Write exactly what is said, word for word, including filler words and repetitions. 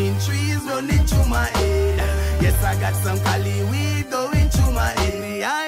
green trees running through my head. Yes, I got some Cali weed going through my head.